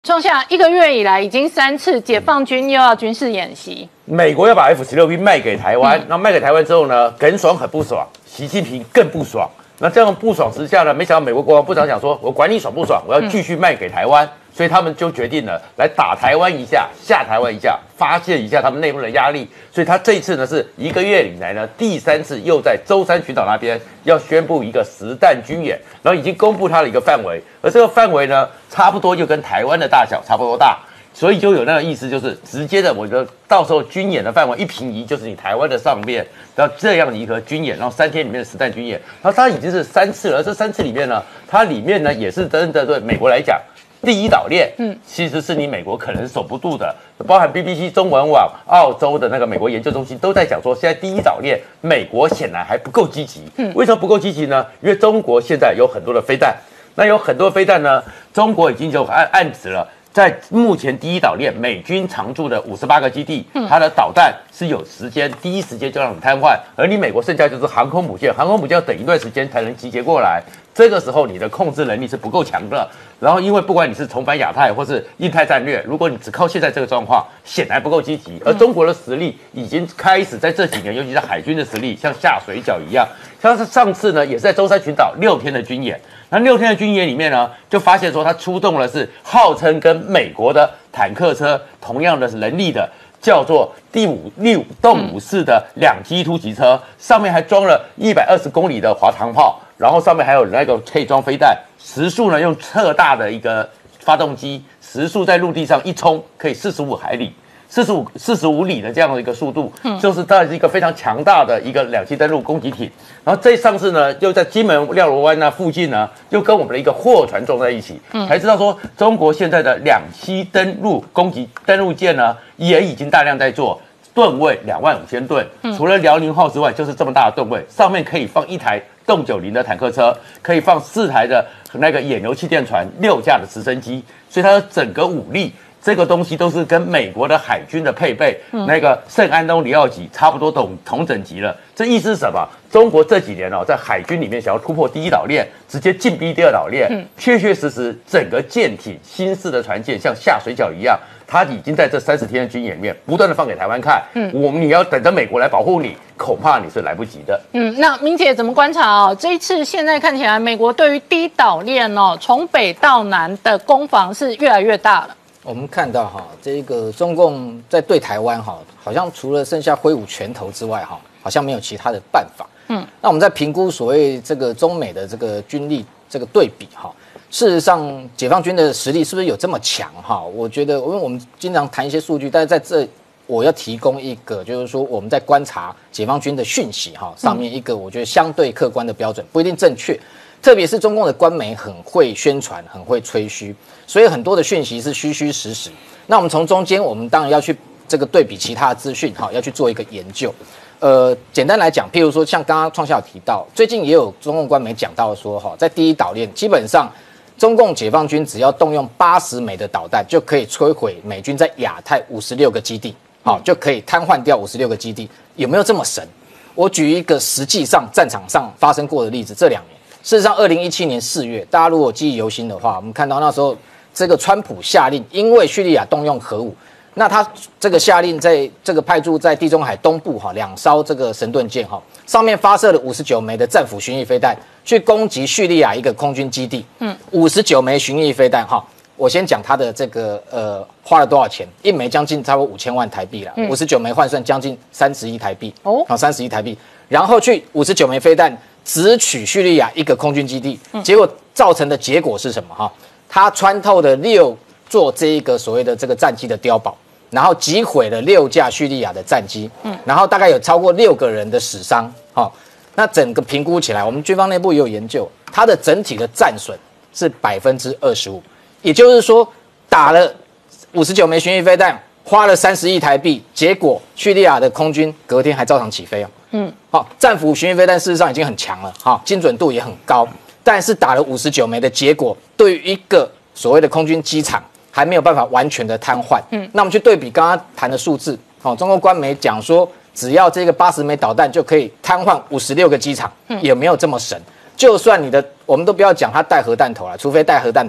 创下1个月以来已经3次解放军又要军事演习。 美国要把 F-16B 卖给台湾，那卖给台湾之后呢，耿爽很不爽，习近平更不爽。那这样不爽之下呢，没想到美国国防部长讲说，我管你爽不爽，我要继续卖给台湾。所以他们就决定了来打台湾一下，吓台湾一下，发泄一下他们内部的压力。所以他这一次呢是1个月以来呢第3次又在舟山群岛那边要宣布一个实弹军演，然后已经公布它的一个范围，而这个范围呢差不多就跟台湾的大小差不多大，所以就有那个意思，就是直接的，我觉得到时候军演的范围一平移，就是你台湾的上面，然后这样的一个军演，然后3天里面的实弹军演，然后它已经是3次了，而这3次里面呢，它里面呢也是真的对美国来讲。第一岛链，其实是你美国可能守不住的，包含 BBC 中文网、澳洲的那个美国研究中心都在讲说，现在第一岛链美国显然还不够积极。为什么不够积极呢？因为中国现在有很多的飞弹，那有很多飞弹呢，中国已经就暗指了。在目前第一岛链，美军常驻的58个基地，它的导弹是有时间第一时间就让你瘫痪，而你美国剩下就是航空母舰，航空母舰要等一段时间才能集结过来，这个时候你的控制能力是不够强的。然后因为不管你是重返亚太或是印太战略，如果你只靠现在这个状况，显然不够积极。而中国的实力已经开始在这几年，尤其是海军的实力，像下水饺一样。像是上次呢，也是在舟山群岛6天的军演。那6天的军演里面呢，就发现说他出动的是号称跟美国的坦克车同样的能力的，叫做第5动5式的2机突击车，上面还装了120公里的滑膛炮，然后上面还有那个可以装飞弹，时速呢用特大的一个发动机，时速在陆地上一冲可以45海里。45里的这样的一个速度，就是它是一个非常强大的一个2栖登陆攻击艇。然后这上次呢，又在金门廖罗湾那附近呢，又跟我们的一个货船撞在一起，才知道说中国现在的2栖登陆攻击登陆舰呢，也已经大量在做。吨位25000吨，除了辽宁号之外，就是这么大的吨位，上面可以放1台动90的坦克车，可以放4台的那个野牛气垫船，6架的直升机，所以它的整个武力。这个东西都是跟美国的海军的配备，那个圣安东尼奥级差不多同等级了。这意思是什么？中国这几年在海军里面想要突破第一岛链，直接进逼第二岛链，确确实实整个舰艇新式的船舰像下水饺一样，它已经在这30天的军演里面不断的放给台湾看。你要等着美国来保护你，恐怕你是来不及的。 那明姐怎么观察这一次现在看起来，美国对于第一岛链从北到南的攻防是越来越大了。 我们看到这个中共在对台湾好像除了剩下挥舞拳头之外好像没有其他的办法。那我们在评估所谓这个中美的这个军力这个对比事实上解放军的实力是不是有这么强我觉得，因为我们经常谈一些数据，但是在这我要提供一个，就是说我们在观察解放军的讯息上面一个我觉得相对客观的标准，不一定正确。特别是中共的官媒很会宣传，很会吹嘘，所以很多的讯息是虚虚实实。那我们从中间，我们当然要去这个对比其他的资讯，要去做一个研究。简单来讲，譬如说像刚刚创校有提到，最近也有中共官媒讲到说，在第一岛链，基本上中共解放军只要动用80枚的导弹，就可以摧毁美军在亚太56个基地，就可以瘫痪掉56个基地。有没有这么神？我举一个实际上战场上发生过的例子，这2年。事实上，2017年4月，大家如果记忆犹新的话，我们看到那时候这个川普下令，因为叙利亚动用核武，那他这个下令在这个派驻在地中海东部2艘这个神盾舰上面发射了59枚的战斧巡弋飞弹，去攻击叙利亚一个空军基地。59枚巡弋飞弹我先讲它的这个花了多少钱，一枚将近差不多5000万台币了，59枚换算将近30亿台币，30亿台币，然后去59枚飞弹。直取叙利亚一个空军基地，结果造成的结果是什么？它穿透了6座这一个所谓的这个战机的碉堡，然后击毁了6架叙利亚的战机，然后大概有超过6个人的死伤。那整个评估起来，我们军方内部也有研究，它的整体的战损是25%，也就是说打了59枚巡弋飞弹，花了30亿台币，结果叙利亚的空军隔天还照常起飞战斧巡弋飞弹事实上已经很强了精准度也很高，但是打了59枚的结果，对于一个所谓的空军机场还没有办法完全的瘫痪。那我们去对比刚刚谈的数字，中共官媒讲说，只要这个80枚导弹就可以瘫痪56个机场，也没有这么神。就算我们都不要讲它带核弹头了，除非带核弹头了，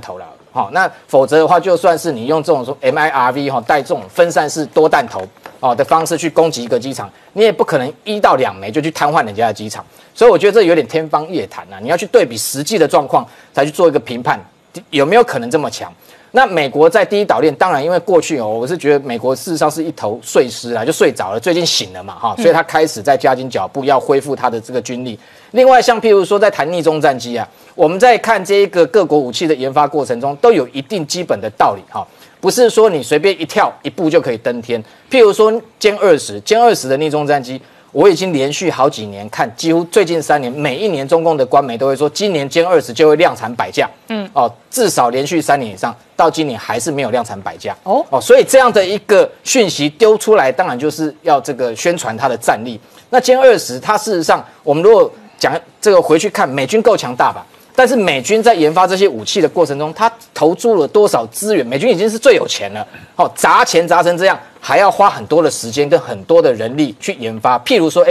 哈，那否则的话，就算是你用这种说 MIRV 哈带这种分散式多弹头的方式去攻击一个机场，你也不可能1到2枚就去瘫痪人家的机场。所以我觉得这有点天方夜谭啊！你要去对比实际的状况，才去做一个评判，有没有可能这么强？那美国在第一岛链，当然因为过去我是觉得美国事实上是一头睡狮啊，就睡着了，最近醒了嘛哈，所以他开始在加紧脚步，要恢复他的这个军力。另外，像譬如说在谈逆中战机啊，我们在看这个各国武器的研发过程中，都有一定基本的道理哈，不是说你随便一跳一步就可以登天。譬如说歼20的逆中战机。我已经连续好几年看，几乎最近3年，每一年中共的官媒都会说，今年歼20就会量产100架，至少连续3年以上，到今年还是没有量产100架，所以这样的一个讯息丢出来，当然就是要这个宣传它的战力。那歼20，它事实上，我们如果讲这个回去看，美军够强大吧？但是美军在研发这些武器的过程中，他投注了多少资源？美军已经是最有钱了，砸钱砸成这样，还要花很多的时间跟很多的人力去研发。譬如说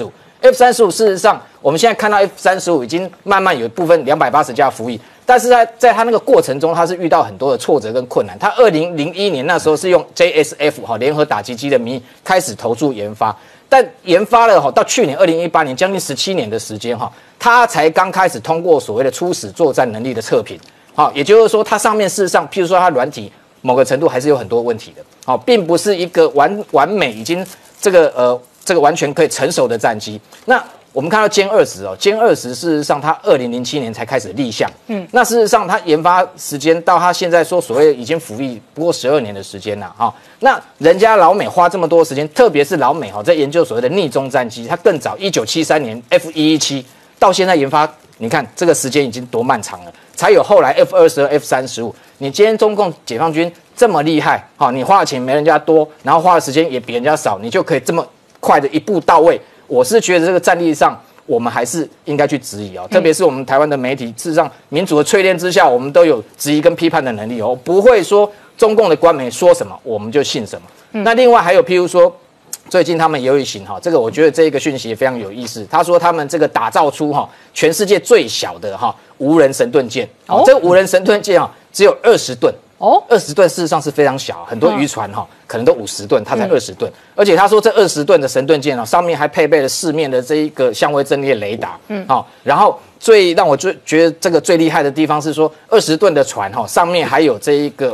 F-35，事实上我们现在看到 F-35已经慢慢有一部分280架服役，但是在它那个过程中，它是遇到很多的挫折跟困难。它2001年那时候是用 JSF 联合打击机的名义开始投注研发。但研发了到去年2018年，将近17年的时间它才刚开始通过所谓的初始作战能力的测评，也就是说它上面事实上，譬如说它软体某个程度还是有很多问题的，并不是一个完美已经这个完全可以成熟的战机。那我们看到歼20事实上它2007年才开始立项，那事实上它研发时间到它现在说所谓已经服役不过12年的时间了那人家老美花这么多时间，特别是老美在研究所谓的逆中战机，它更早1973年 F117到现在研发，你看这个时间已经多漫长了，才有后来 F-22、F-35。你今天中共解放军这么厉害，你花的钱没人家多，然后花的时间也比人家少，你就可以这么快的一步到位。我是觉得这个战力上，我们还是应该去质疑特别是我们台湾的媒体，事实上民主的淬炼之下，我们都有质疑跟批判的能力不会说中共的官媒说什么我们就信什么。那另外还有譬如说，最近他们也有一型这个我觉得这一个讯息也非常有意思。他说他们这个打造出全世界最小的无人神盾舰，这个无人神盾舰只有20吨。20吨事实上是非常小，很多渔船可能都50吨，它才20吨。而且他说这20吨的神盾舰上面还配备了4面的这一个相位阵列雷达，然后最让我觉得这个最厉害的地方是说20吨的船上面还有这个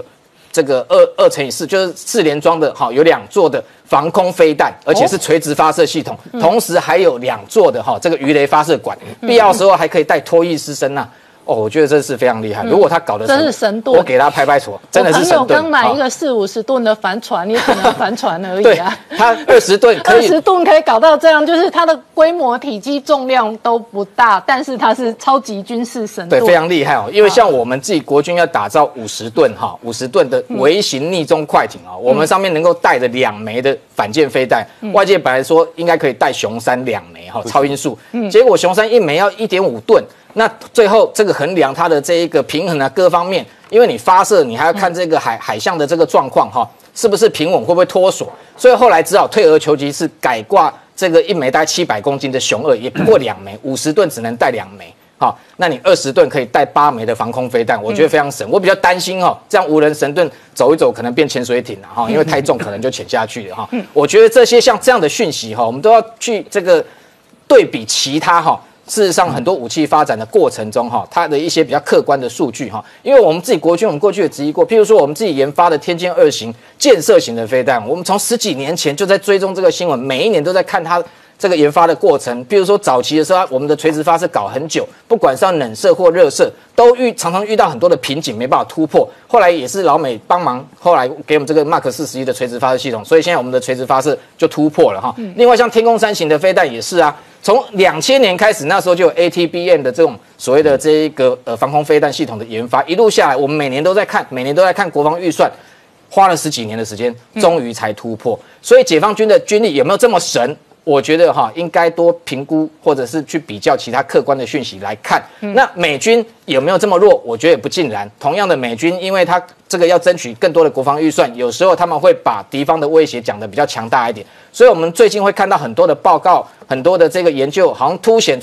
2×4，就是4连装的有2座的防空飞弹，而且是垂直发射系统，同时还有2座的这个鱼雷发射管，必要的时候还可以带脱翼师声我觉得这是非常厉害。如果他搞得这是神盾， 我给他拍手，真的是神盾。 我朋友刚买一个40-50吨的帆船，也只能帆船而已对，他20吨可以，20 吨可以搞到这样，就是它的规模、体积、重量都不大，但是它是超级军事神盾， 对，非常厉害因为像我们自己国军要打造50吨的微型逆中快艇我们上面能够带着2枚的反舰飞弹，外界本来说应该可以带雄32枚超音速，结果雄31枚要1.5吨。那最后这个衡量它的这一个平衡各方面，因为你发射你还要看这个海象的这个状况是不是平稳，会不会脱锁，所以后来只好退而求其次，改挂这个1枚大概700公斤的雄2，也不过2枚，50吨只能带2枚。那你20吨可以带8枚的防空飞弹，我觉得非常省。我比较担心这样无人神盾走一走可能变潜水艇了因为太重可能就潜下去了我觉得这些像这样的讯息我们都要去这个对比其他事实上，很多武器发展的过程中，它的一些比较客观的数据，因为我们自己国军，我们过去也质疑过，譬如说我们自己研发的天剑2型箭射型的飞弹，我们从10几年前就在追踪这个新闻，每一年都在看它这个研发的过程。譬如说早期的时候，我们的垂直发射搞很久，不管是要冷射或热射，都常常遇到很多的瓶颈，没办法突破。后来也是老美帮忙，后来给我们这个 Mark 41的垂直发射系统，所以现在我们的垂直发射就突破了另外像天宫3型的飞弹也是从2000年开始，那时候就有 ATBM 的这种所谓的这一个防空飞弹系统的研发，一路下来，我们每年都在看国防预算，花了10几年的时间，终于才突破。所以解放军的军力有没有这么神？我觉得应该多评估，或者是去比较其他客观的讯息来看。那美军有没有这么弱？我觉得也不尽然。同样的，美军因为他这个要争取更多的国防预算，有时候他们会把敌方的威胁讲得比较强大一点。所以我们最近会看到很多的报告，很多的这个研究，好像凸显出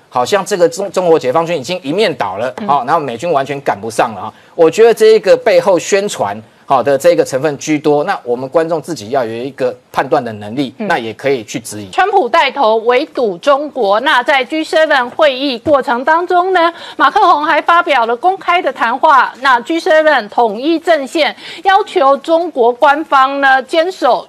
好像这个中国解放军已经一面倒了，好，然后美军完全赶不上了哈。我觉得这一个背后宣传好的这个成分居多，那我们观众自己要有一个判断的能力，那也可以去质疑。 川普带头围堵中国，那在 G7 会议过程当中呢，马克宏还发表了公开的谈话。那 G7 统一阵线，要求中国官方呢坚守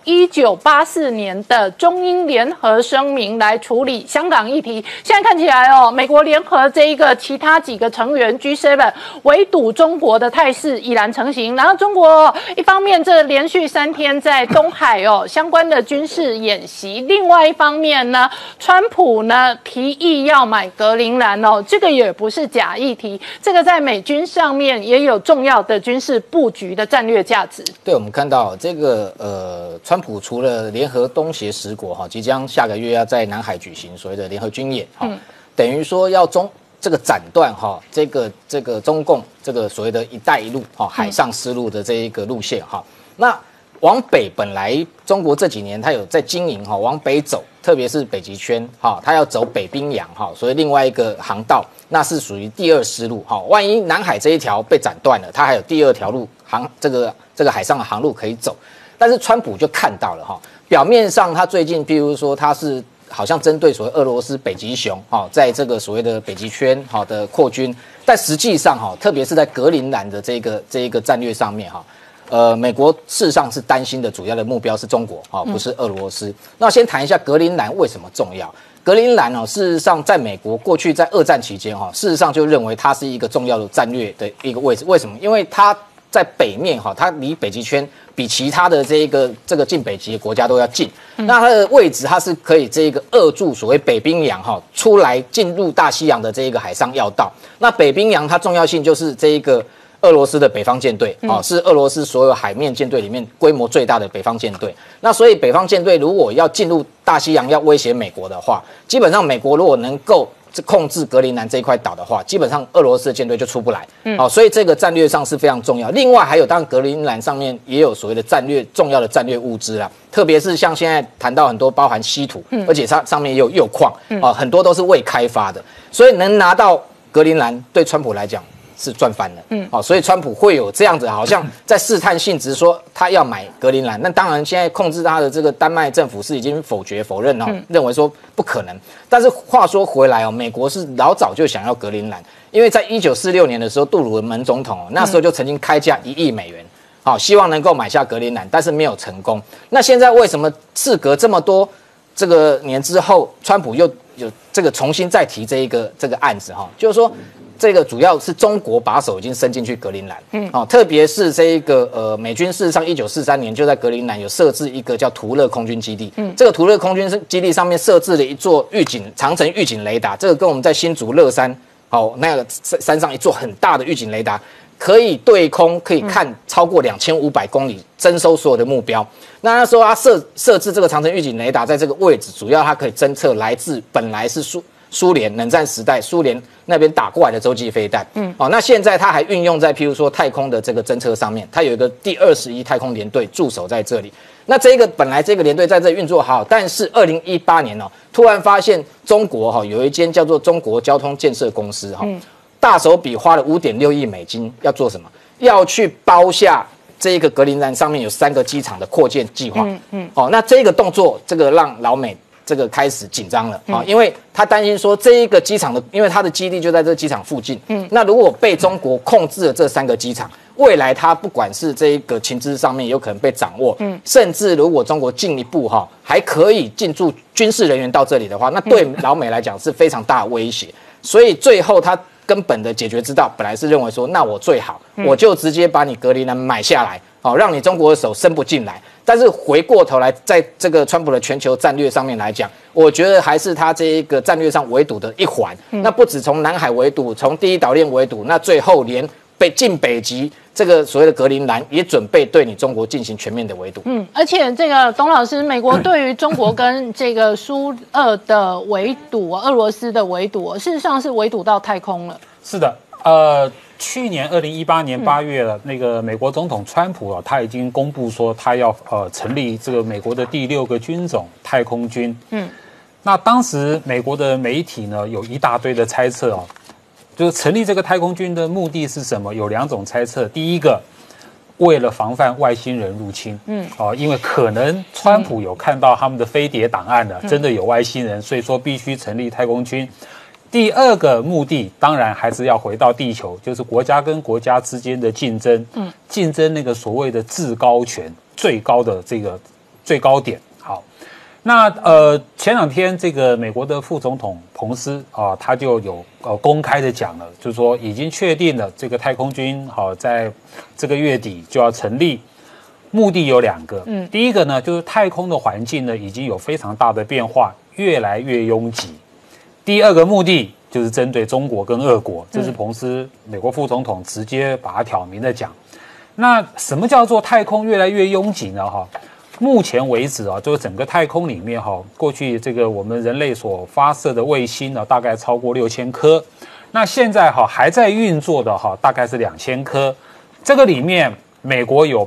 1984年的中英联合声明来处理香港议题。现在看起来哦，美国联合这一个其他几个成员 G7 围堵中国的态势已然成型，然后中国一方面这连续3天在东海相关的军事演习，另外一方面呢，川普呢提议要买格陵兰这个也不是假议题，这个在美军上面也有重要的军事布局的战略价值。 对，我们看到这个川普除了联合东协10国即将下个月要在南海举行所谓的联合军演等于说要这个斩断这个中共这个所谓的一带一路海上丝路的这一个路线那往北本来中国这几年它有在经营往北走，特别是北极圈它要走北冰洋所以另外一个航道那是属于第2丝路万一南海这一条被斩断了，它还有第2条路这个海上的航路可以走。但是川普就看到了表面上他最近譬如说他是好像针对所谓俄罗斯北极熊在这个所谓的北极圈的扩军，但实际上特别是在格陵兰的这一个战略上面美国事实上是担心的主要的目标是中国不是俄罗斯。那先谈一下格陵兰为什么重要。格陵兰事实上在美国过去在2战期间事实上就认为它是一个重要的战略的一个位置。为什么？因为它在北面它离北极圈比其他的这个近北极的国家都要近，那它的位置它是可以这个扼住所谓北冰洋出来进入大西洋的这一个海上要道。那北冰洋它重要性就是这一个俄罗斯的北方舰队是俄罗斯所有海面舰队里面规模最大的北方舰队。那所以北方舰队如果要进入大西洋要威胁美国的话，基本上美国如果能够控制格陵兰这一块岛的话，基本上俄罗斯的舰队就出不来所以这个战略上是非常重要。另外还有当然格陵兰上面也有所谓的重要的战略物资啦，特别是像现在谈到很多包含稀土而且它上面也有铀矿很多都是未开发的，所以能拿到格陵兰对川普来讲是赚翻了所以川普会有这样子好像在试探性质说他要买格陵兰。那当然现在控制他的这个丹麦政府是已经否认认为说不可能。但是话说回来美国是老早就想要格陵兰，因为在1946年的时候杜鲁门总统那时候就曾经开价1亿美元希望能够买下格陵兰，但是没有成功。那现在为什么事隔这么多这个年之后，川普又有这个重新再提这个案子就是说这个主要是中国把手已经伸进去格陵兰特别是这一个美军事实上1943年就在格陵兰有设置一个叫图勒空军基地这个图勒空军基地上面设置了一座长城预警雷达，这个跟我们在新竹乐山那个山上一座很大的预警雷达，可以对空可以看超过2500公里，征收所有的目标。那时候他设置这个长城预警雷达在这个位置，主要它可以侦测来自本来是苏联冷战时代苏联那边打过来的洲际飞弹那现在它还运用在譬如说太空的这个侦测上面，它有一个第21太空联队驻守在这里。那本来这个联队在这里运作好，但是2018年突然发现中国有一间叫做中国交通建设公司大手笔花了5.6亿美金要做什么？要去包下这个格陵兰上面有3个机场的扩建计划那这个动作这个让老美这个开始紧张了因为他担心说这一个机场的，因为他的基地就在这个机场附近那如果被中国控制了这3个机场，未来它不管是这个情资上面有可能被掌握甚至如果中国进一步还可以进驻军事人员到这里的话，那对老美来讲是非常大的威胁。所以最后他根本的解决之道本来是认为说，那我最好我就直接把你格陵兰买下来让你中国的手伸不进来。但是回过头来，在这个川普的全球战略上面来讲，我觉得还是他这一个战略上围堵的一环那不止从南海围堵，从第一岛链围堵，那最后连进北极这个所谓的格陵兰也准备对你中国进行全面的围堵而且这个董老师，美国对于中国跟这个苏俄的围堵俄罗斯的围堵事实上是围堵到太空了。 是的去年2018年8月了，那个美国总统川普他已经公布说他要成立这个美国的第6个军种太空军那当时美国的媒体呢有一大堆的猜测哦，就是成立这个太空军的目的是什么？有2种猜测。第一个，为了防范外星人入侵，因为可能川普有看到他们的飞碟档案了，真的有外星人，所以说必须成立太空军。第二个目的当然还是要回到地球，就是国家跟国家之间的竞争，竞争那个所谓的至高权，最高的这个最高点。好，那前2天这个美国的副总统彭斯啊，他就有公开的讲了，就是说已经确定了这个太空军好在这个月底就要成立，目的有2个，第一个呢就是太空的环境呢已经有非常大的变化，越来越拥挤。第二个目的就是针对中国跟俄国，这是彭斯美国副总统直接把它挑明的讲。那什么叫做太空越来越拥挤呢？目前为止啊，就是整个太空里面过去这个我们人类所发射的卫星呢，大概超过6000颗。那现在还在运作的大概是2000颗。这个里面美国有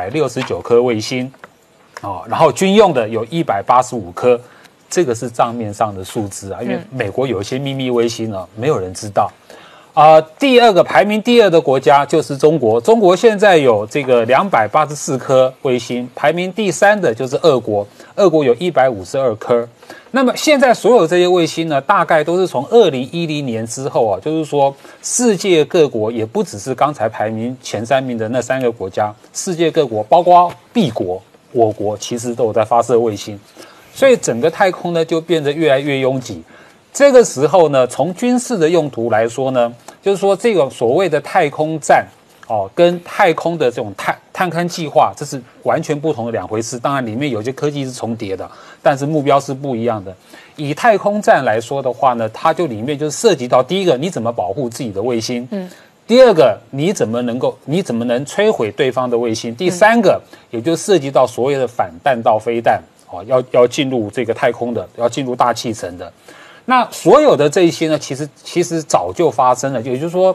869颗卫星，然后军用的有185颗。这个是账面上的数字啊，因为美国有一些秘密卫星呢，没有人知道。第二个排名第2的国家就是中国，中国现在有这个284颗卫星，排名第3的就是俄国，俄国有152颗。那么现在所有这些卫星呢，大概都是从2010年之后啊，就是说世界各国也不只是刚才排名前3名的那3个国家，世界各国包括敝国、我国其实都有在发射卫星。所以整个太空呢就变得越来越拥挤。这个时候呢，从军事的用途来说呢，就是说这个所谓的太空战跟太空的这种探勘计划，这是完全不同的2回事。当然里面有些科技是重叠的，但是目标是不一样的。以太空战来说的话呢，它就里面就是涉及到第一个，你怎么保护自己的卫星，第二个，你怎么能摧毁对方的卫星，第3个，也就涉及到所谓的反弹道飞弹。要进入这个太空的，要进入大气层的，那所有的这一些呢，其实早就发生了。也就是说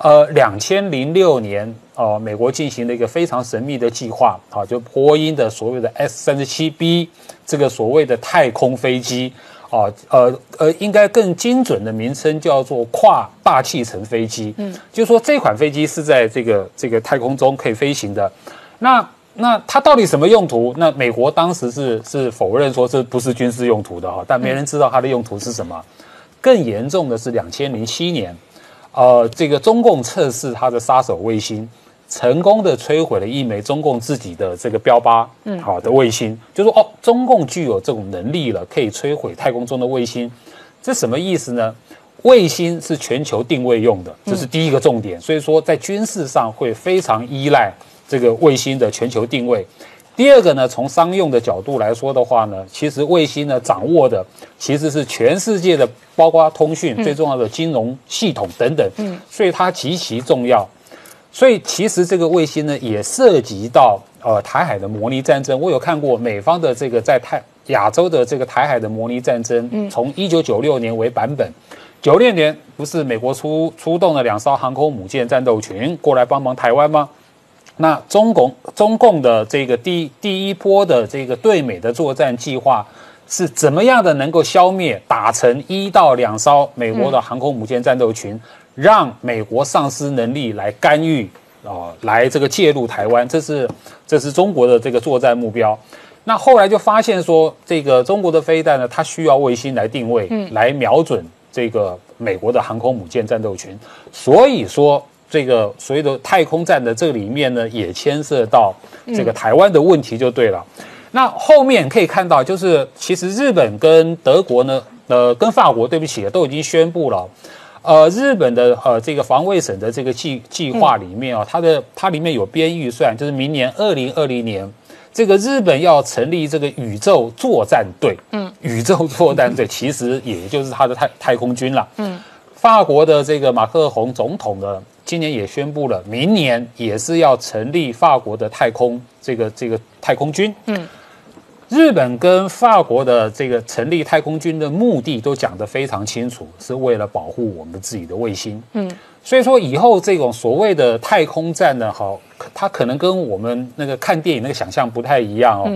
，2006年美国进行了一个非常神秘的计划，就波音的所谓的 S-37B 这个所谓的太空飞机，应该更精准的名称叫做跨大气层飞机。就是说这款飞机是在这个太空中可以飞行的。那它到底什么用途？那美国当时是否认说这不是军事用途的但没人知道它的用途是什么。更严重的是2007年，这个中共测试它的杀手卫星，成功的摧毁了一枚中共自己的这个标8的卫星，就说中共具有这种能力了，可以摧毁太空中的卫星。这什么意思呢？卫星是全球定位用的，这是第一个重点。所以说在军事上会非常依赖这个卫星的全球定位。第二个呢，从商用的角度来说的话呢，其实卫星呢掌握的其实是全世界的，包括通讯最重要的金融系统等等，所以它极其重要。所以其实这个卫星呢也涉及到台海的模拟战争。我有看过美方的这个在亚洲的这个台海的模拟战争，从1996年为版本。96年不是美国出动了2艘航空母舰战斗群过来帮忙台湾吗？那中共的这个第一波的这个对美的作战计划是怎么样的能够消灭打成1到2艘美国的航空母舰战斗群，让美国丧失能力来干预来这个介入台湾，这是中国的这个作战目标。那后来就发现说，这个中国的飞弹呢，它需要卫星来定位，来瞄准这个美国的航空母舰战斗群，所以说这个所谓的太空战的这个里面呢，也牵涉到这个台湾的问题就对了。那后面可以看到，就是其实日本跟德国呢，跟法国对不起，都已经宣布了。日本的这个防卫省的这个计划里面它里面有编预算，就是明年2020年，这个日本要成立这个宇宙作战队。宇宙作战队其实也就是它的太空军了。法国的这个马克宏总统呢，今年也宣布了，明年也是要成立法国的太空这个太空军。日本跟法国的这个成立太空军的目的都讲得非常清楚，是为了保护我们自己的卫星。所以说以后这种所谓的太空战呢，它可能跟我们那个看电影那个想象不太一样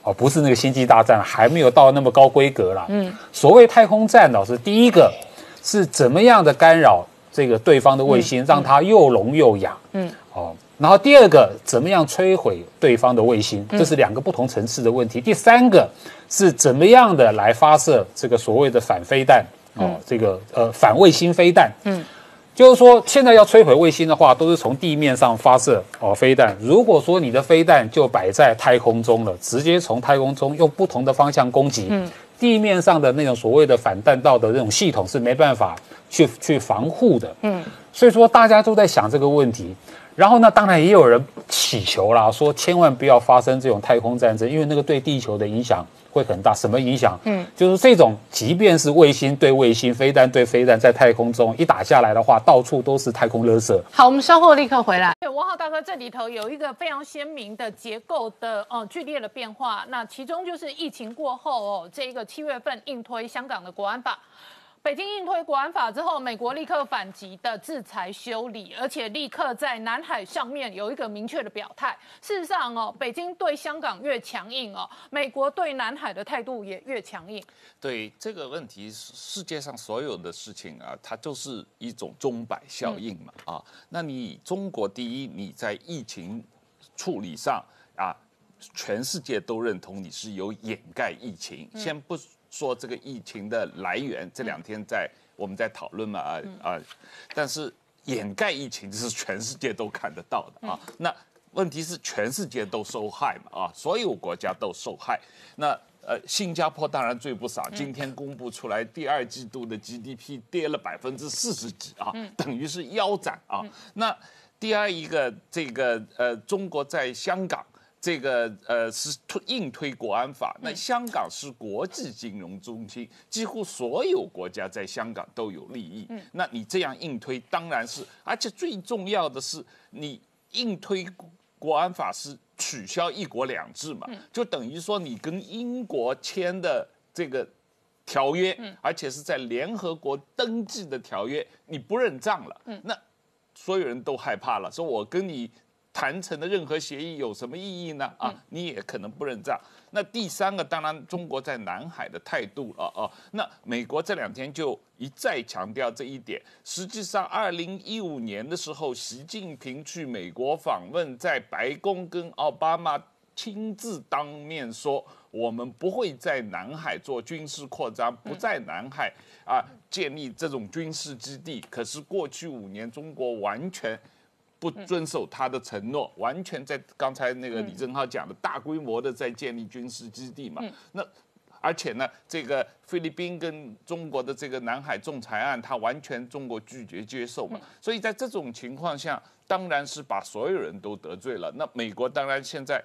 哦，不是那个星际大战，还没有到那么高规格啦。所谓太空战，老师第一个是怎么样的干扰这个对方的卫星，让它又聋又哑。然后第二个怎么样摧毁对方的卫星，这是2个不同层次的问题。第3个是怎么样的来发射这个所谓的反飞弹这个反卫星飞弹。就是说现在要摧毁卫星的话，都是从地面上发射飞弹。如果说你的飞弹就摆在太空中了，直接从太空中用不同的方向攻击，地面上的那种所谓的反弹道的那种系统是没办法去防护的。所以说大家都在想这个问题。然后呢，当然也有人祈求啦，说千万不要发生这种太空战争，因为那个对地球的影响会很大。什么影响？就是这种，即便是卫星对卫星、飞弹对飞弹，在太空中一打下来的话，到处都是太空垃圾。 好，我们稍后立刻回来。王浩大哥，这里头有一个非常鲜明的结构的剧烈的变化，那其中就是疫情过后这个7月份硬推香港的国安法。北京硬推国安法之后，美国立刻反击的制裁修理，而且立刻在南海上面有一个明确的表态。事实上北京对香港越强硬美国对南海的态度也越强硬。 对这个问题，世界上所有的事情它就是一种钟摆效应嘛那你中国第一，你在疫情处理上全世界都认同你是有掩盖疫情，先不说这个疫情的来源，这2天我们在讨论嘛但是掩盖疫情这是全世界都看得到的那问题是全世界都受害嘛所有国家都受害。那新加坡当然最不少，今天公布出来第2季度的 GDP 跌了40%几等于是腰斩那第二一个这个中国在香港。这个是硬推国安法，那香港是国际金融中心，几乎所有国家在香港都有利益。那你这样硬推，当然是，而且最重要的是，你硬推国安法是取消1国2制嘛，就等于说你跟英国签的这个条约，而且是在联合国登记的条约，你不认账了，那所有人都害怕了，说我跟你谈成的任何协议有什么意义呢？你也可能不认账。那第3个，当然中国在南海的态度那美国这2天就一再强调这一点。实际上，2015年的时候，习近平去美国访问，在白宫跟奥巴马亲自当面说，我们不会在南海做军事扩张，不在南海建立这种军事基地。可是过去5年，中国完全不遵守他的承诺，完全在刚才那个李正浩讲的大规模的在建立军事基地嘛。那而且呢，这个菲律宾跟中国的这个南海仲裁案，他完全中国拒绝接受嘛。所以在这种情况下，当然是把所有人都得罪了。那美国当然现在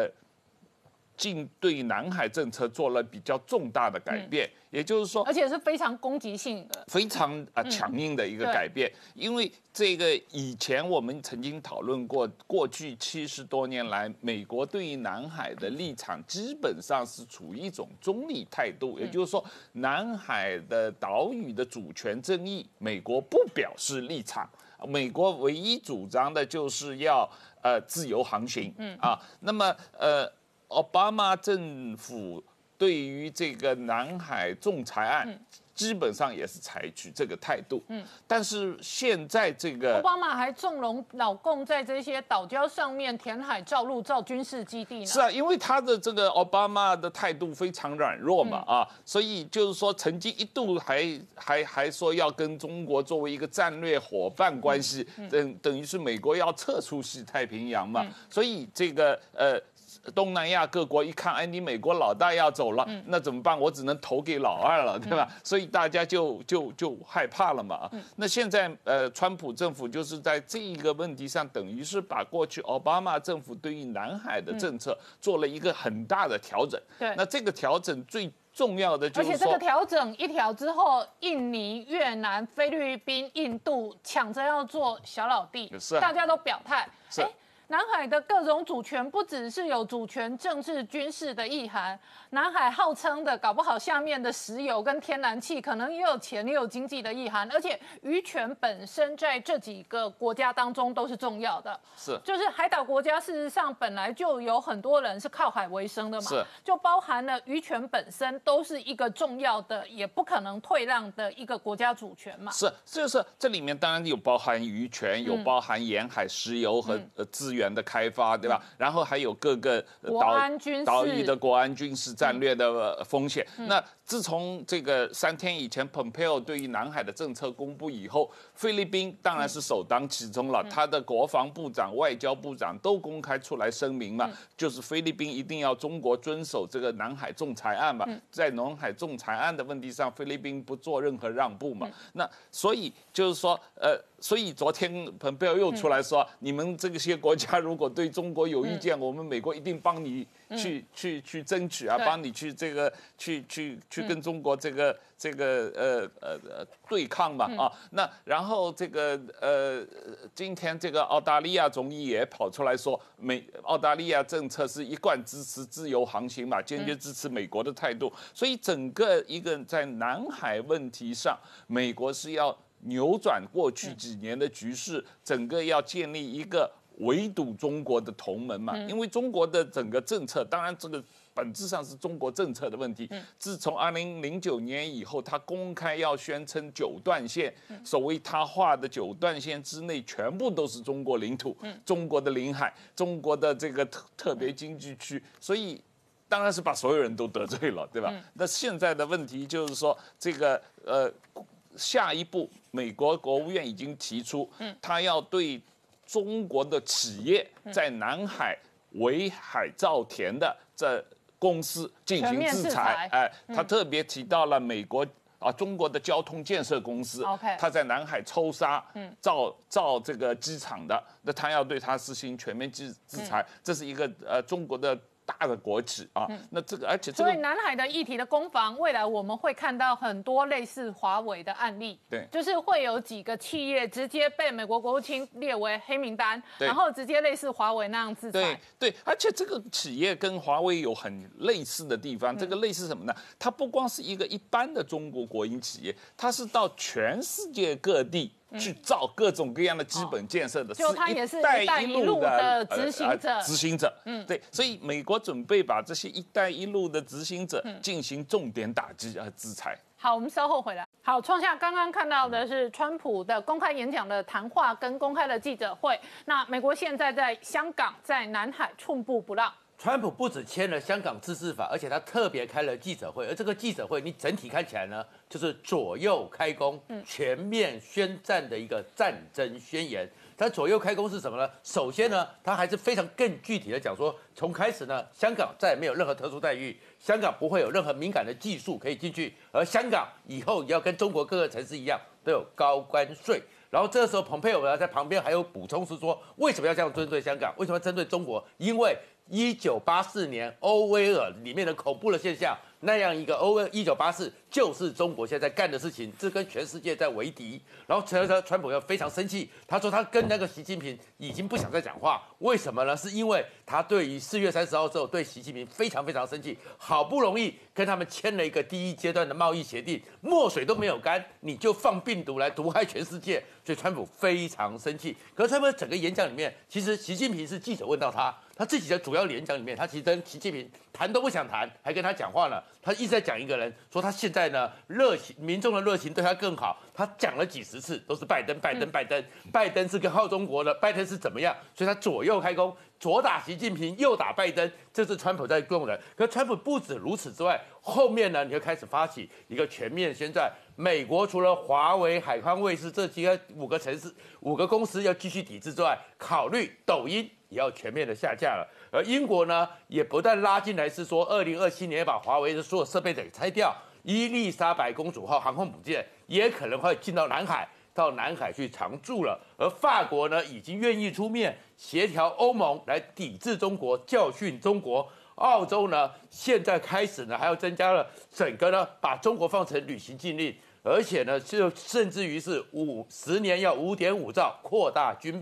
对南海政策做了比较重大的改变，也就是说， 而且是非常攻击性的， 非常强硬的一个改变。因为这个以前我们曾经讨论过，过去70多年来，美国对于南海的立场基本上是处于一种中立态度，也就是说，南海的岛屿的主权争议，美国不表示立场，美国唯一主张的就是要自由航行那么奥巴马政府对于这个南海仲裁案，基本上也是采取这个态度。但是现在这个奥巴马还纵容老共在这些岛礁上面填海造陆造军事基地呢。 是因为他的这个奥巴马的态度非常软弱嘛所以就是说曾经一度还说要跟中国作为一个战略伙伴关系，等于是美国要撤出西太平洋嘛。所以这个东南亚各国一看，你美国老大要走了，那怎么办？我只能投给老二了，对吧？所以大家就害怕了嘛。那现在川普政府就是在这一个问题上，等于是把过去奥巴马政府对于南海的政策做了一个很大的调整。 对， 那这个调整最重要的就是说， 而且这个调整一调之后，印尼、越南、菲律宾、印度抢着要做小老弟，大家都表态。 南海的各种主权不只是有主权、政治、军事的意涵，南海号称的搞不好下面的石油跟天然气可能也有钱也有经济的意涵，而且渔权本身在这几个国家当中都是重要的。 是， 就是海岛国家，事实上本来就有很多人是靠海为生的嘛， 是， 就包含了渔权本身都是一个重要的，也不可能退让的一个国家主权嘛。 是，就是这里面当然有包含渔权，有包含沿海石油和资源的开发，对吧？然后还有各个岛屿的国安军事战略的风险。那自从这个3天以前 Pompeo 对于南海的政策公布以后，菲律宾当然是首当其冲了，他的国防部长、外交部长都公开出来声明嘛，就是菲律宾一定要中国遵守这个南海仲裁案嘛，在南海仲裁案的问题上，菲律宾不做任何让步嘛。那所以就是说，所以昨天蓬佩奥又出来说，你们这些国家如果对中国有意见，我们美国一定帮你去争取啊，帮你去这个去跟中国这个对抗嘛啊。那然后这个今天这个澳大利亚总理也跑出来说，澳大利亚政策是一贯支持自由航行嘛，坚决支持美国的态度。所以整个一个在南海问题上，美国是要扭转过去几年的局势，整个要建立一个围堵中国的同盟嘛。因为中国的整个政策，当然这个本质上是中国政策的问题。自从2009年以后，他公开要宣称9段线，所谓他画的9段线之内全部都是中国领土，中国的领海，中国的这个特别经济区，所以当然是把所有人都得罪了，对吧？那现在的问题就是说，这个下一步，美国国务院已经提出，他要对中国的企业在南海围海造田的这公司进行制裁。他特别提到了美国中国的交通建设公司，他在南海抽沙造这个机场的，那他要对他实行全面制裁。这是一个中国的大的国企啊，那这个而且这个， 所以南海的议题的攻防，未来我们会看到很多类似华为的案例， 对， 就是会有几个企业直接被美国国务卿列为黑名单，然后直接类似华为那样制裁。 对，而且这个企业跟华为有很类似的地方，这个类似什么呢？它不光是一个一般的中国国营企业，它是到全世界各地去造各种各样的基本建设的， 就它也是一带一路的执行者， 对，所以美国准备把这些一带一路的执行者进行重点打击制裁。 好，我们稍后回来。好，创下刚刚看到的是川普的公开演讲的谈话跟公开的记者会。那美国现在在香港、在南海寸步不让。 川普不只签了香港自治法，而且他特别开了记者会，而这个记者会你整体看起来呢，就是左右开弓，全面宣战的一个战争宣言。它左右开弓是什么呢？首先呢，它还是非常更具体的讲说，从开始呢，香港再也没有任何特殊待遇，香港不会有任何敏感的技术可以进去，而香港以后也要跟中国各个城市一样，都有高关税。然后这个时候，蓬佩奥呢在旁边还有补充是说，为什么要这样针对香港？为什么要针对中国？因为1984年欧威尔里面的恐怖的现象，那样一个1984就是中国现在干的事情，这跟全世界在为敌。然后川普要非常生气，他说他跟那个习近平已经不想再讲话，为什么呢？是因为他对于4月30号之后对习近平非常非常生气，好不容易跟他们签了一个第一阶段的贸易协定，墨水都没有干，你就放病毒来毒害全世界，所以川普非常生气。可是川普整个演讲里面，其实习近平是记者问到他自己的主要演讲里面，他其实跟习近平谈都不想谈，还跟他讲话呢。他一直在讲一个人，说他现在呢民众的热情对他更好。他讲了几十次都是拜登是个好中国的，拜登是怎么样？所以他左右开弓，左打习近平，右打拜登，这是川普在用的。可川普不止如此之外，后面呢，你就开始发起一个全面宣战。美国除了华为、海康威视这5个公司要继续抵制之外，考虑抖音也要全面的下架了。而英国呢，也不但拉进来是说2027年把华为的所有设备给拆掉，伊丽莎白公主号航空母舰也可能会进到南海去常驻了。而法国呢，已经愿意出面协调欧盟来抵制中国、教训中国。澳洲呢，现在开始呢，还要增加了整个呢，把中国放成旅行禁令，而且呢，就甚至于是10年要5.5兆扩大军备，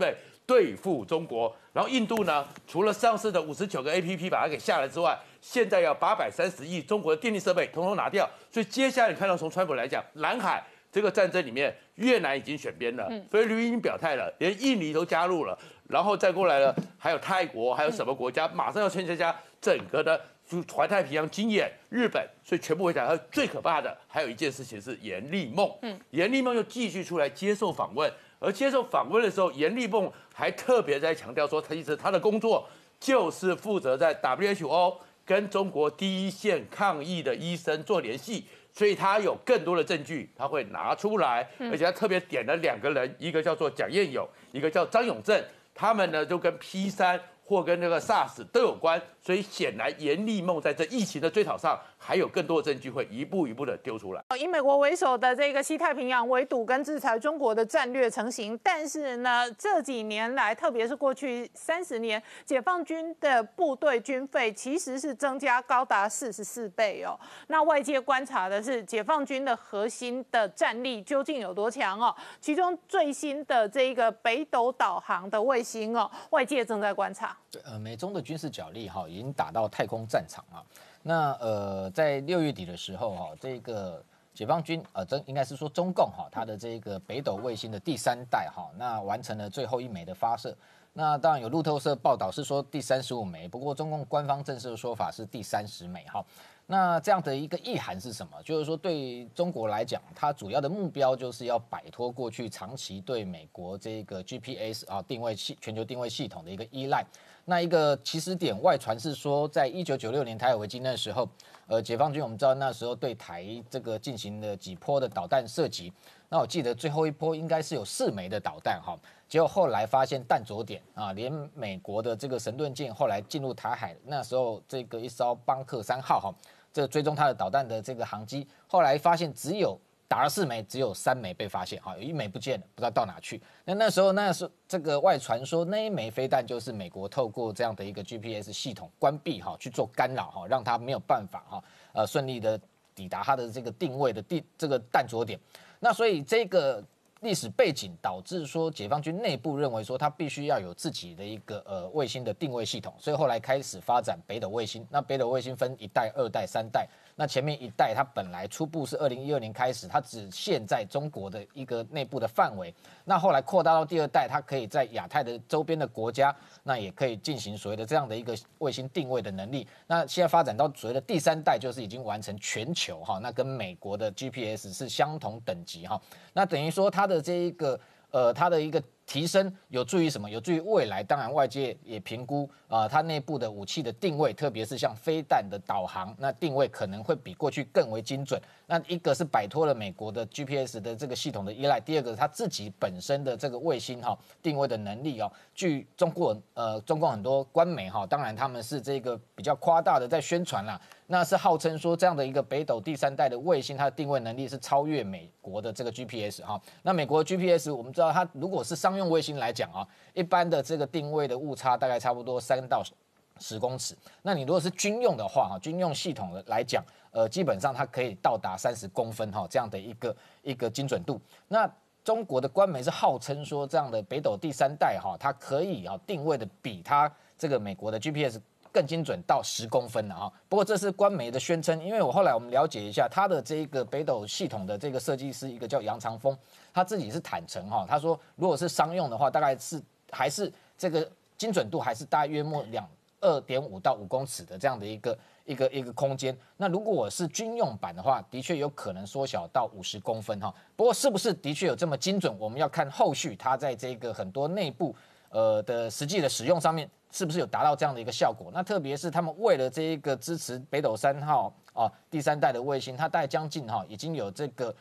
对付中国。然后印度呢，除了上市的59个 APP 把它给下来之外，现在要830亿中国的电力设备统统拿掉。所以接下来你看到从川普来讲，南海这个战争里面，越南已经选边了，菲律宾已经表态了，连印尼都加入了，然后再过来了，还有泰国，还有什么国家马上要参加整个的环太平洋经验，日本，所以全部会讲。最可怕的还有一件事情是严立梦，严立梦又继续出来接受访问，而接受访问的时候，严立梦还特别在强调说，他的工作就是负责在 WHO 跟中国第一线抗疫的医生做联系。所以他有更多的证据，他会拿出来，而且他特别点了2个人，一个叫做蒋彦勇，一个叫张永正，他们呢就跟 P3或跟那个 SARS 都有关，所以显然严立梦在这疫情的追讨上还有更多的证据会一步一步的丢出来。 以美国为首的这个西太平洋围堵跟制裁中国的战略成型，但是呢，这几年来，特别是过去30年，解放军的部队军费其实是增加高达44倍哦。那外界观察的是解放军的核心的战力究竟有多强哦？其中最新的这个北斗导航的卫星哦，外界正在观察。 美中的军事角力已经打到太空战场啊。那在6月底的时候这个解放军应该是说中共它的这个北斗卫星的第3代那完成了最后1枚的发射。那当然有路透社报道是说第35枚，不过中共官方正式的说法是第30枚那这样的一个意涵是什么？就是说对中国来讲，它主要的目标就是要摆脱过去长期对美国这个 GPS 定位全球定位系统的一个依赖。那一个起始点外传是说，在1996年台海危机那时候，解放军我们知道那时候对台这个进行了几波的导弹射击。那我记得最后一波应该是有4枚的导弹结果后来发现弹着点连美国的这个神盾舰后来进入台海，那时候这个一艘邦克3号这追踪它的导弹的这个航机，后来发现只有打了4枚，只有3枚被发现有1枚不见了，不知道到哪去。那时候这个外传说那1枚飞弹就是美国透过这样的一个 GPS 系统关闭去做干扰让它没有办法顺利的抵达它的这个定位的这个弹着点。那所以这个历史背景导致说解放军内部认为说它必须要有自己的一个卫星的定位系统，所以后来开始发展北斗卫星。那北斗卫星分1代、2代、3代。那前面1代它本来初步是2012年开始，它只限在中国的一个内部的范围。那后来扩大到第2代，它可以在亚太的周边的国家，那也可以进行所谓的这样的一个卫星定位的能力。那现在发展到所谓的第3代，就是已经完成全球那跟美国的 GPS 是相同等级那等于说它的这一个它的一个提升有助于什么？有助于未来，当然外界也评估它内部的武器的定位，特别是像飞弹的导航，那定位可能会比过去更为精准。那一个是摆脱了美国的 GPS 的这个系统的依赖，第二个是它自己本身的这个卫星定位的能力据中共很多官媒当然他们是这个比较夸大的在宣传啦，那是号称说这样的一个北斗第3代的卫星，它的定位能力是超越美国的这个 GPS 那美国的 GPS 我们知道它如果是商用卫星来讲一般的这个定位的误差大概差不多3到10公尺。那你如果是军用的话军用系统的来讲基本上它可以到达30公分这样的一个精准度。那中国的官媒是号称说这样的北斗第3代它可以定位的比它这个美国的 GPS更精准到10公分了不过这是官媒的宣称，因为我们了解一下他的这个北斗系统的这个设计师，一个叫杨长峰，他自己是坦诚他说如果是商用的话，大概是还是这个精准度还是大约莫2.5到5公尺的这样的一个空间。那如果我是军用版的话，的确有可能缩小到50公分不过是不是的确有这么精准，我们要看后续它在这个很多内部的实际的使用上面是不是有达到这样的一个效果。那特别是他们为了这一个支持北斗3号第3代的卫星，它大概将近已经有这个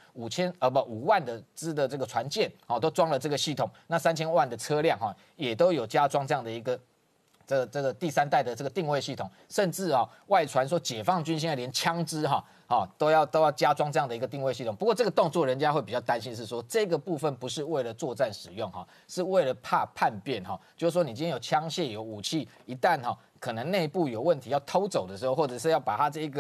5万的支的这个船舰都装了这个系统，那3000万的车辆也都有加装这样的一个这个第3代的这个定位系统，甚至外传说解放军现在连枪支都要加装这样的一个定位系统。不过这个动作人家会比较担心是说这个部分不是为了作战使用是为了怕叛变就是说你今天有枪械有武器，一旦可能内部有问题要偷走的时候，或者是要把它这个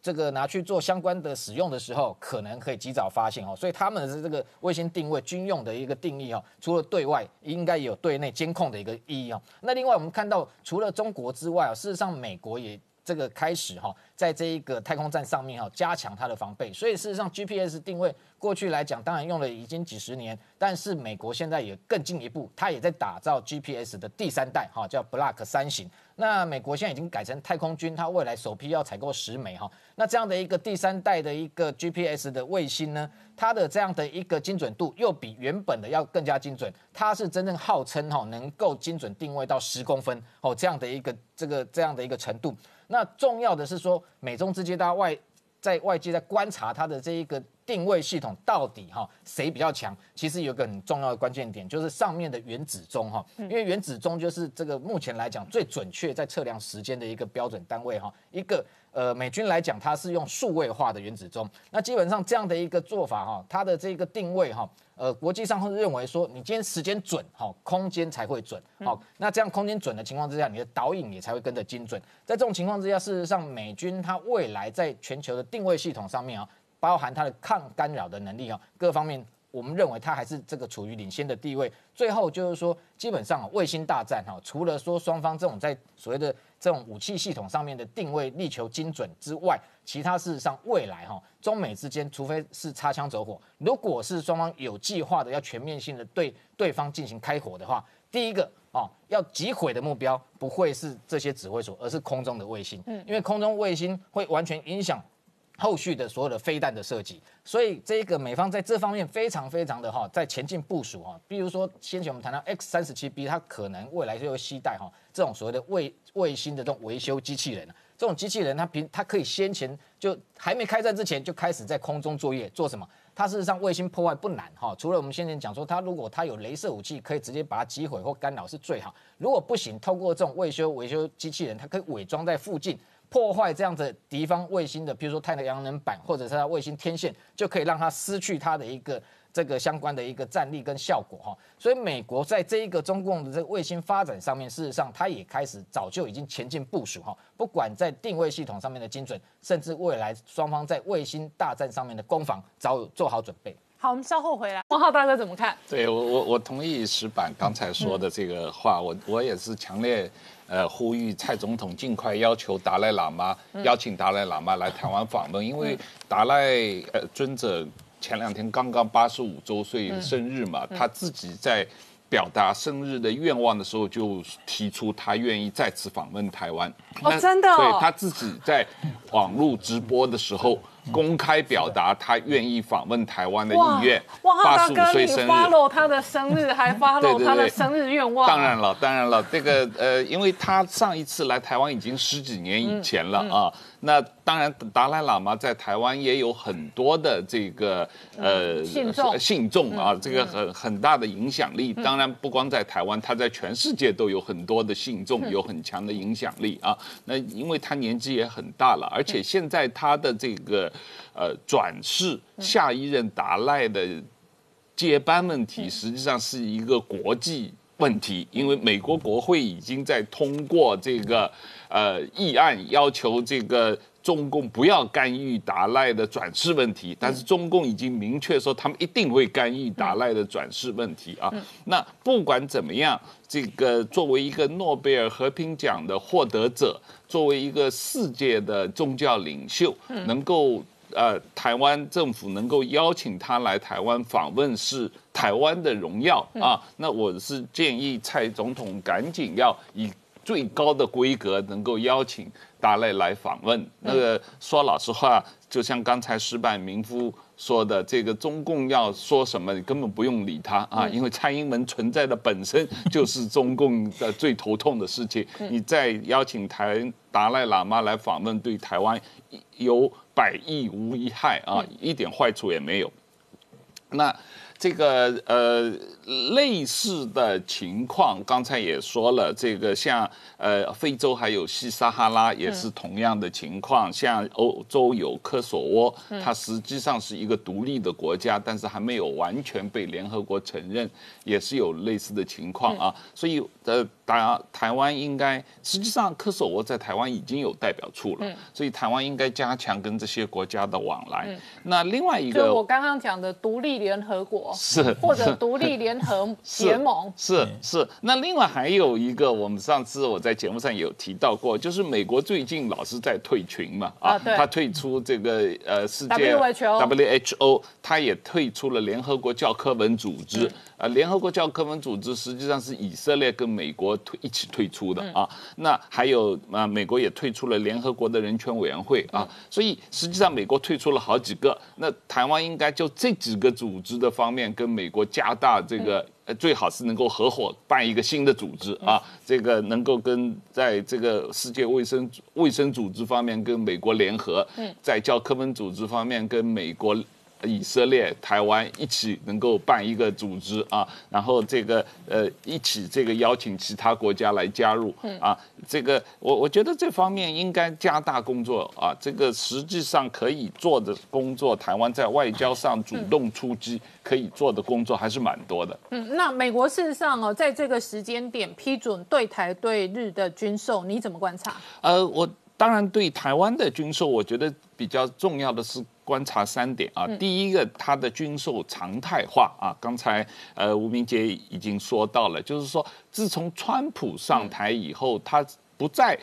这个拿去做相关的使用的时候，可能可以及早发现所以他们的这个卫星定位军用的一个定义除了对外，应该也有对内监控的一个意义那另外我们看到，除了中国之外事实上美国也这个开始在这一个太空站上面加强它的防备，所以事实上 GPS 定位过去来讲，当然用了已经几十年，但是美国现在也更进一步，它也在打造 GPS 的第3代叫 Block 3型。那美国现在已经改成太空军，它未来首批要采购10枚那这样的一个第3代的一个 GPS 的卫星呢，它的这样的一个精准度又比原本的要更加精准，它是真正号称能够精准定位到10公分这样的一个这样的一个程度。那重要的是说，美中之间大家在外界在观察它的这一个定位系统到底谁比较强，其实有一个很重要的关键点，就是上面的原子钟因为原子钟就是这个目前来讲最准确在测量时间的一个标准单位一个美军来讲，它是用数位化的原子钟，那基本上这样的一个做法它的这个定位国际上会认为说，你今天时间准空间才会准那这样空间准的情况之下，你的导引也才会跟着精准。在这种情况之下，事实上美军它未来在全球的定位系统上面包含它的抗干扰的能力各方面，我们认为它还是这个处于领先的地位。最后就是说，基本上卫星大战除了说双方这种在所谓的这种武器系统上面的定位力求精准之外，其他事实上未来中美之间，除非是擦枪走火，如果是双方有计划的要全面性的对对方进行开火的话，第一个要击毁的目标不会是这些指挥所，而是空中的卫星，因为空中卫星会完全影响后续的所有的飞弹的设计，所以这个美方在这方面非常非常的在前进部署比如说先前我们谈到 X-37B， 它可能未来就会携带这种所谓的卫星的这种维修机器人，这种机器人它可以先前就还没开战之前就开始在空中作业，做什么？它事实上卫星破坏不难除了我们先前讲说，如果它有雷射武器，可以直接把它击毁或干扰是最好。如果不行，透过这种维修机器人，它可以伪装在附近，破坏这样子敌方卫星的，比如说太阳能板或者是它卫星天线，就可以让它失去它的一个这个相关的一个战力跟效果所以美国在这一个中共的这个卫星发展上面，事实上它也开始早就已经前进部署不管在定位系统上面的精准，甚至未来双方在卫星大战上面的攻防早有做好准备。 好，我们稍后回来。王浩大哥怎么看？ 对我同意石板刚才说的这个话，我也是强烈呼吁蔡总统尽快要求达赖喇嘛邀请达赖喇嘛来台湾访问，因为达赖尊者前2天刚刚85周岁生日嘛，他自己在表达生日的愿望的时候，就提出他愿意再次访问台湾。 真的对，他自己在网络直播的时候公开表达他愿意访问台湾的意愿。 哇，大哥， 85岁你生日 follow 他的生日，还 follow 他的生日愿望。 当然了，这个因为他上一次来台湾已经10几年以前了啊。那当然，达赖喇嘛在台湾也有很多的这个信众啊，这个很大的影响力。当然，不光在台湾，他在全世界都有很多的信众，有很强的影响力啊。那因为他年纪也很大了，而且现在他的这个转世下一任达赖的接班问题，实际上是一个国际问题，因为美国国会已经在通过这个议案，要求这个中共不要干预达赖的转世问题，但是中共已经明确说他们一定会干预达赖的转世问题啊。那不管怎么样，这个作为一个诺贝尔和平奖的获得者，作为一个世界的宗教领袖，能够台湾政府能够邀请他来台湾访问，是台湾的荣耀啊。那我是建议蔡总统赶紧要以最高的规格能够邀请达赖来访问。那个说老实话，就像刚才石板民夫说的，这个中共要说什么，你根本不用理他啊，因为蔡英文存在的本身就是中共的最头痛的事情。你再邀请达赖喇嘛来访问，对台湾有百益无一害啊，一点坏处也没有。那这个类似的情况，刚才也说了，这个像非洲还有西撒哈拉也是同样的情况，像欧洲有科索沃，它实际上是一个独立的国家，但是还没有完全被联合国承认，也是有类似的情况啊。所以台湾应该，实际上科索沃在台湾已经有代表处了，所以台湾应该加强跟这些国家的往来。那另外一个， 就我刚刚讲的独立联合国是或者独立联合结盟是。那另外还有一个，我们上次我在节目上有提到过，就是美国最近老是在退群嘛，他退出这个世界 WHO， 他也退出了联合国教科文组织。联合国教科文组织实际上是以色列跟美国一起退出的啊。那还有美国也退出了联合国的人权委员会啊。所以实际上美国退出了好几个，那台湾应该就这几个组织的方面跟美国加大这个。最好是能够合伙办一个新的组织啊，这个能够跟在这个世界卫生组织方面跟美国联合，在教科文组织方面跟美国、以色列、台湾一起能够办一个组织啊，然后这个一起这个邀请其他国家来加入啊，这个我觉得这方面应该加大工作啊，这个实际上可以做的工作，台湾在外交上主动出击。可以做的工作还是蛮多的。 那美国事实上在这个时间点批准对台对日的军售，你怎么观察？ 我当然对台湾的军售，我觉得比较重要的是观察3点啊。第一个，它的军售常态化啊。刚才吴明杰已经说到了，就是说自从川普上台以后，他不再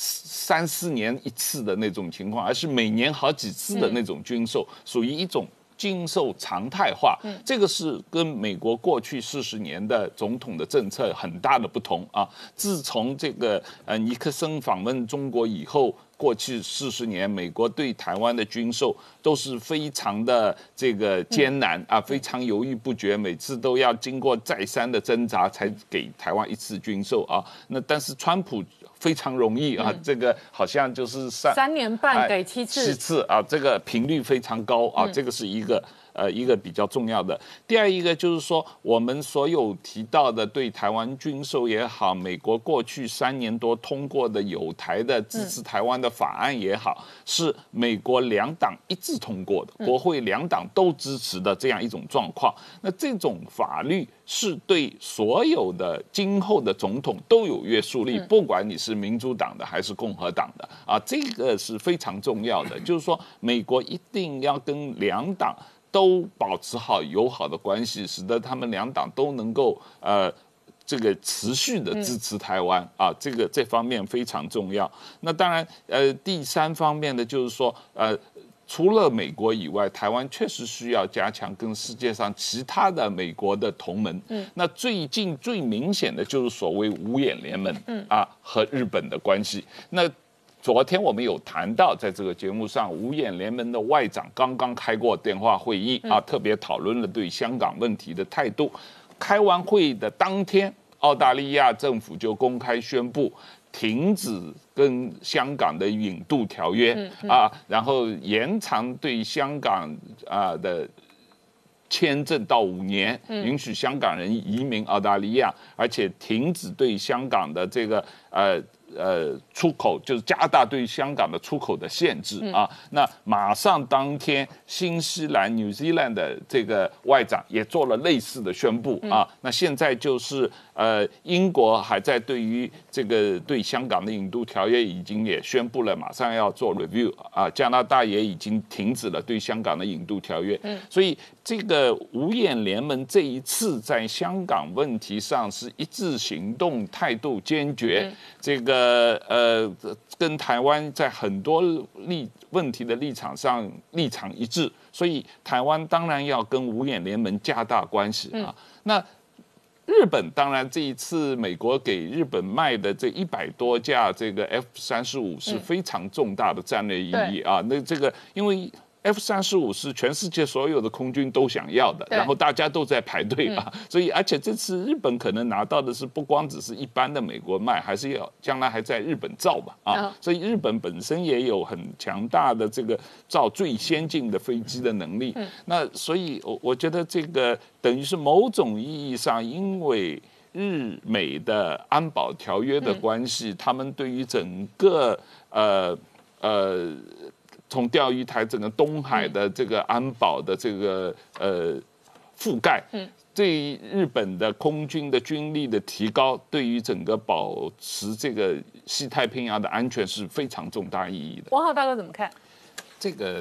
3、4年一次的那种情况，而是每年好几次的那种军售，属于一种。军售常态化，这个是跟美国过去40年的总统的政策很大的不同啊。自从这个尼克森访问中国以后，过去40年，美国对台湾的军售都是非常的这个艰难啊，非常犹豫不决，每次都要经过再三的挣扎才给台湾一次军售啊。那但是川普非常容易啊，这个好像就是 3年半给7次啊，这个频率非常高啊，这个是一个比较重要的。第二一个就是说，我们所有提到的对台湾军售也好，美国过去3年多通过的友台的支持台湾的法案也好，是美国2党一致通过的，国会2党都支持的这样一种状况。那这种法律是对所有的今后的总统都有约束力，不管你是民主党的还是共和党的啊，这个是非常重要的。就是说，美国一定要跟2党都保持好友好的关系，使得他们2党都能够这个持续的支持台湾啊，这方面非常重要。那当然第3方面的就是说除了美国以外，台湾确实需要加强跟世界上其他的美国的同盟。那最近最明显的就是所谓五眼联盟和日本的关系。那昨天我们有谈到，在这个节目上，五眼联盟的外长刚刚开过电话会议特别讨论了对香港问题的态度。开完会的当天，澳大利亚政府就公开宣布停止跟香港的引渡条约然后延长对香港的签证到5年，允许香港人移民澳大利亚，而且停止对香港的这个出口，就是加大对香港的出口的限制那马上当天，新西兰 New Zealand 的这个外长也做了类似的宣布那现在就是英国还在对于这个对香港的引渡条约已经也宣布了，马上要做 review 加拿大也已经停止了对香港的引渡条约所以这个五眼联盟这一次在香港问题上是一致行动，态度坚决这个跟台湾在很多问题的立场上立场一致，所以台湾当然要跟五眼联盟加大关系那日本当然这一次美国给日本卖的这100多架这个 F-35是非常重大的战略意义那这个因为 F-35是全世界所有的空军都想要的，然后大家都在排队啊，所以而且这次日本可能拿到的是不光只是一般的美国卖，还是要将来还在日本造嘛啊，所以日本本身也有很强大的这个造最先进的飞机的能力。那所以我觉得这个等于是某种意义上，因为日美的安保条约的关系，他们对于整个从钓鱼台整个东海的这个安保的这个覆盖，对日本的空军的军力的提高，对于整个保持这个西太平洋的安全是非常重大意义的。 王浩大哥怎么看？ 这个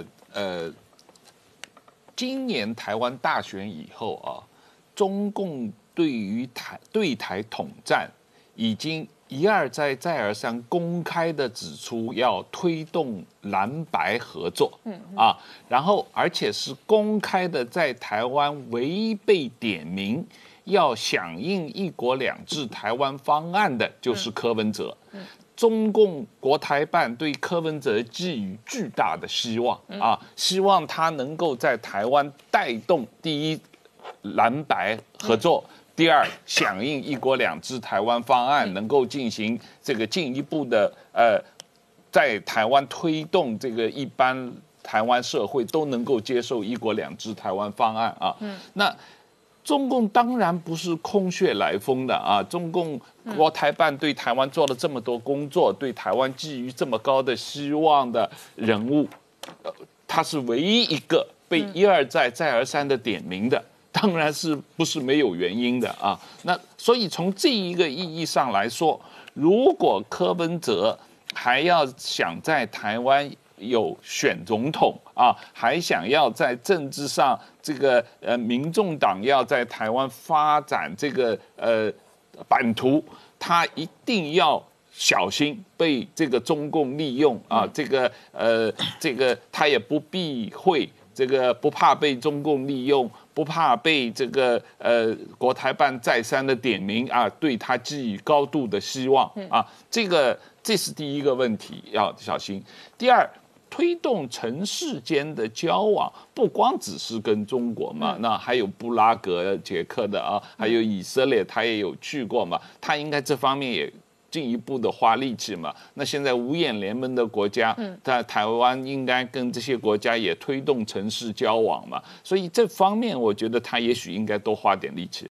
今年台湾大选以后啊，中共对于对台统战已经一而再再而三公开的指出要推动蓝白合作，然后而且是公开的在台湾违背点名要响应一国两制台湾方案的就是柯文哲。中共国台办对柯文哲寄予巨大的希望希望他能够在台湾带动第一蓝白合作。第二，响应一国两制台湾方案，能够进行这个进一步的在台湾推动这个一般台湾社会都能够接受一国两制台湾方案啊。那中共当然不是空穴来风的啊，中共国台办对台湾做了这么多工作，对台湾寄予这么高的希望的人物，他是唯一一个被一而再再而三的点名的。当然是不是没有原因的啊？那所以从这一个意义上来说，如果柯文哲还要想在台湾有选总统还想要在政治上这个民众党要在台湾发展这个版图，他一定要小心被这个中共利用这个他也不避讳。这个不怕被中共利用，不怕被这个国台办再三的点名对他寄予高度的希望这是第一个问题要小心。第二，推动城市间的交往，不光只是跟中国嘛，那还有布拉格、捷克的还有以色列，他也有去过嘛，他应该这方面也进一步的花力气嘛。那现在五眼联盟的国家，在台湾应该跟这些国家也推动城市交往嘛。所以这方面，我觉得他也许应该多花点力气。